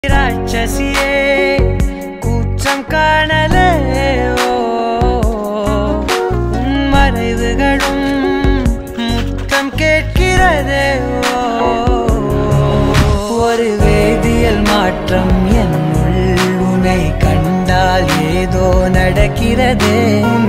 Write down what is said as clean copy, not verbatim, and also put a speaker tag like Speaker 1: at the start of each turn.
Speaker 1: ராட்சசியே கூற்றம் காணலே உன் மறைவுகளும் முத்தம் கேட்கிறதே ஒரு வேதியியல் மாற்றம் என்னுள் உன்னை கண்டால் ஏதோ நடக்கிறதே